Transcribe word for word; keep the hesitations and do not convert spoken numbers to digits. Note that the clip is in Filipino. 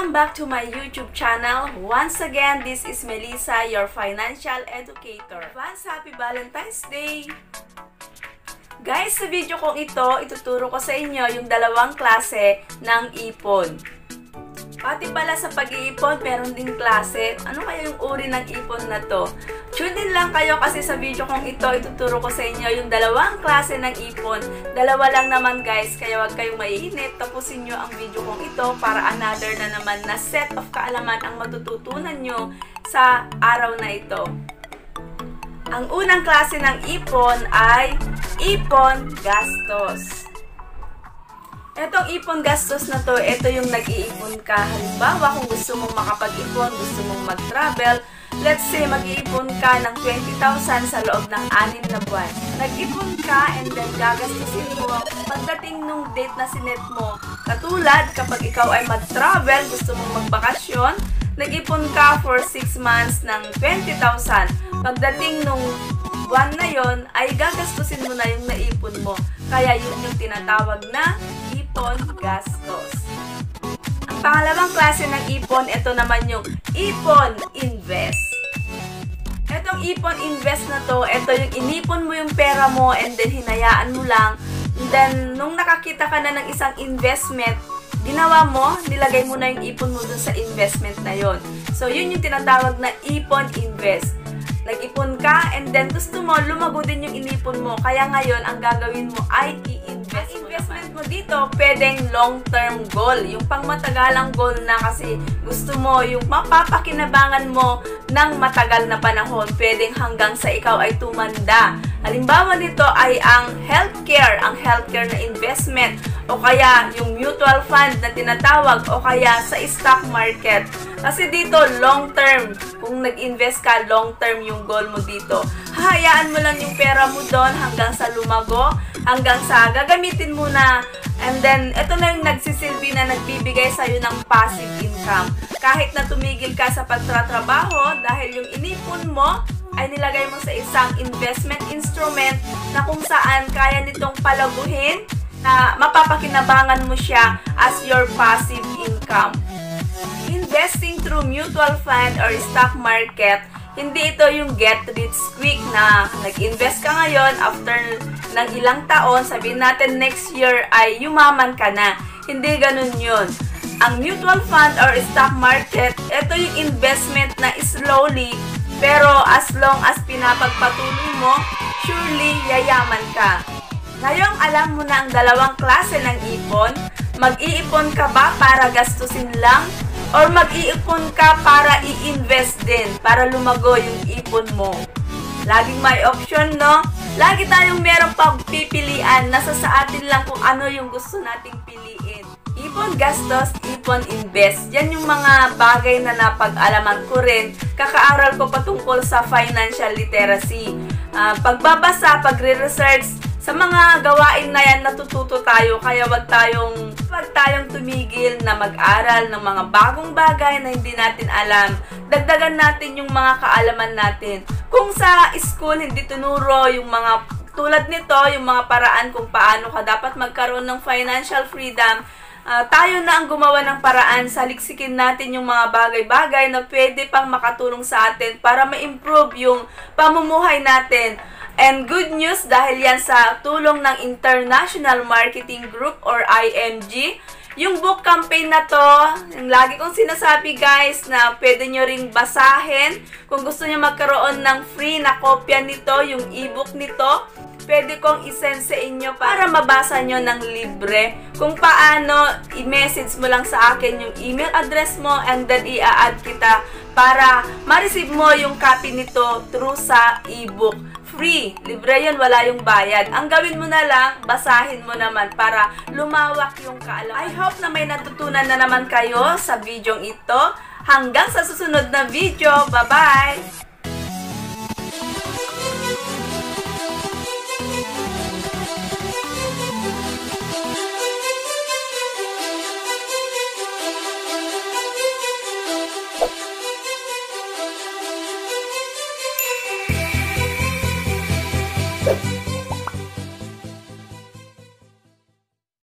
Welcome back to my YouTube channel. Once again, this is Melissa, your financial educator. Advance Happy Valentine's Day! Guys, sa video kong ito, ituturo ko sa inyo yung dalawang klase ng ipon. Pati pala sa pag-iipon, meron ding klase. Ano kaya yung uri ng ipon na to? Tune in lang kayo kasi sa video kong ito, ituturo ko sa inyo yung dalawang klase ng ipon. Dalawa lang naman guys, kaya wag kayong maiinip. Tapusin nyo ang video kong ito para another na naman na set of kaalaman ang matututunan nyo sa araw na ito. Ang unang klase ng ipon ay ipon gastos. Etong ipon gastos na to, ito yung nag-iipon ka. Halimbawa, kung gusto mong makapag-ipon, gusto mong mag-travel, let's say, mag-iipon ka ng twenty thousand sa loob ng anim na buwan. Nag-ipon ka and then gagastusin mo pagdating nung date na sinet mo. Katulad, kapag ikaw ay mag-travel, gusto mong magbakasyon, nag-ipon ka for six months ng twenty thousand. Pagdating nung buwan na yon, ay gagastusin mo na yung naipon mo. Kaya yun yung tinatawag na ipon gastos. Ang pangalawang klase ng ipon, ito naman yung ipon invest. Etong ipon invest na to, ito yung inipon mo yung pera mo and then hinayaan mo lang. And then, nung nakakita ka na ng isang investment, ginawa mo, nilagay mo na yung ipon mo dun sa investment na yon. So, yun yung tinatawag na ipon invest. Nag-ipon ka and then gusto mo, lumago din yung inipon mo. Kaya ngayon, ang gagawin mo ay i-invest. Ang investment mo dito, pwedeng long-term goal. Yung pangmatagalang goal na kasi gusto mo, yung mapapakinabangan mo ng matagal na panahon. Pwedeng hanggang sa ikaw ay tumanda. Halimbawa nito ay ang healthcare, ang healthcare na investment, o kaya yung mutual fund na tinatawag, o kaya sa stock market. Kasi dito, long term. Kung nag-invest ka, long term yung goal mo dito. Hahayaan mo lang yung pera mo doon hanggang sa lumago, hanggang sa gagamitin mo na. And then, ito na yung nagsisilbi na nagbibigay sa'yo ng passive income. Kahit na tumigil ka sa pagtatrabaho, dahil yung inipon mo ay nilagay mo sa isang investment instrument na kung saan kaya nitong palaguhin, na mapapakinabangan mo siya as your passive income. Investing through mutual fund or stock market, hindi ito yung get rich quick na nag-invest ka ngayon, after ng ilang taon, sabihin natin next year ay yumaman ka na. Hindi ganun yun. Ang mutual fund or stock market, ito yung investment na slowly, pero as long as pinapagpatuloy mo, surely yayaman ka. Ngayong alam mo na ang dalawang klase ng ipon, mag-iipon ka ba para gastusin lang? Or mag-iipon ka para i-invest din, para lumago yung ipon mo? Laging may option, no? Lagi tayong merong pagpipilian, nasa sa atin lang kung ano yung gusto nating piliin. Ipon gastos, ipon invest. Yan yung mga bagay na napag-alaman ko rin. Kakaaral ko patungkol sa financial literacy. Uh, pagbabasa, pagre-research, sa mga gawain na yan, natututo tayo. Kaya wag tayong, wag tayong tumigil na mag-aral ng mga bagong bagay na hindi natin alam. Dagdagan natin yung mga kaalaman natin. Kung sa school, hindi tinuro yung mga tulad nito, yung mga paraan kung paano ka dapat magkaroon ng financial freedom, Uh, tayo na ang gumawa ng paraan, saliksikin natin yung mga bagay-bagay na pwede pang makatulong sa atin para ma-improve yung pamumuhay natin. And good news, dahil yan sa tulong ng International Marketing Group or I M G, yung book campaign na to, yung lagi kong sinasabi guys na pwede nyo ring basahin. Kung gusto nyo magkaroon ng free na kopya nito, yung ebook nito, pwede kong isend sa inyo para mabasa nyo ng libre. Kung paano, i-message mo lang sa akin yung email address mo and then i-add kita para ma-receive mo yung copy nito through sa ebook. Free. Libre yun, wala yung bayad. Ang gawin mo na lang, basahin mo naman para lumawak yung kaalaman. I hope na may natutunan na naman kayo sa video ito. Hanggang sa susunod na video. Bye-bye! Bye.